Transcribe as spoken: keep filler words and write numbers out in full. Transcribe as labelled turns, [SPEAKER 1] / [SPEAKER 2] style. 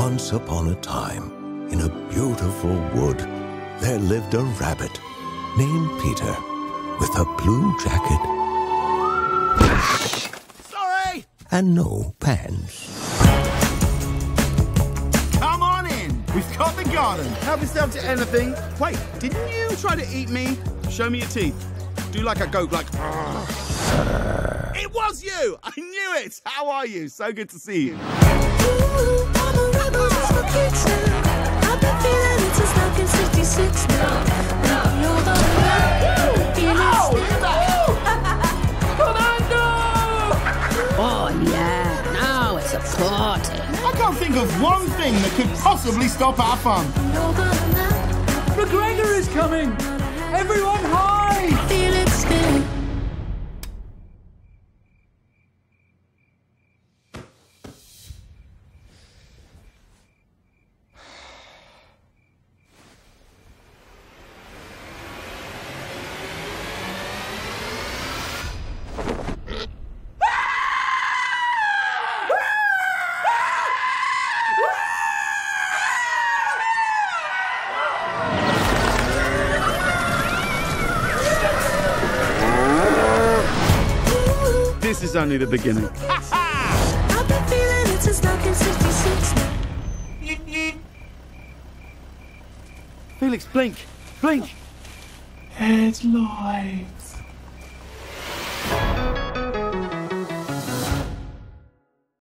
[SPEAKER 1] Once upon a time, in a beautiful wood, there lived a rabbit named Peter with a blue jacket.
[SPEAKER 2] Sorry!
[SPEAKER 1] And no pants.
[SPEAKER 2] Come on in. We've got the garden. Help yourself to anything. Wait, didn't you try to eat me? Show me your teeth. Do like a goat, like... It was you! I knew it! How are you? So good to see you.
[SPEAKER 3] Ooh, I'm a rebel just for kicks now. I've been feeling it since nineteen sixty-six now. Maybe you're the one.
[SPEAKER 4] Oh, yeah, now it's a party.
[SPEAKER 2] I can't think of one thing that could possibly stop our fun.
[SPEAKER 5] McGregor is coming! Everyone hide!
[SPEAKER 3] Feel it spinning.
[SPEAKER 2] This is only the beginning.
[SPEAKER 3] I've been feeling it since nineteen sixty-six now.
[SPEAKER 2] Felix, blink. Blink.
[SPEAKER 5] It's live.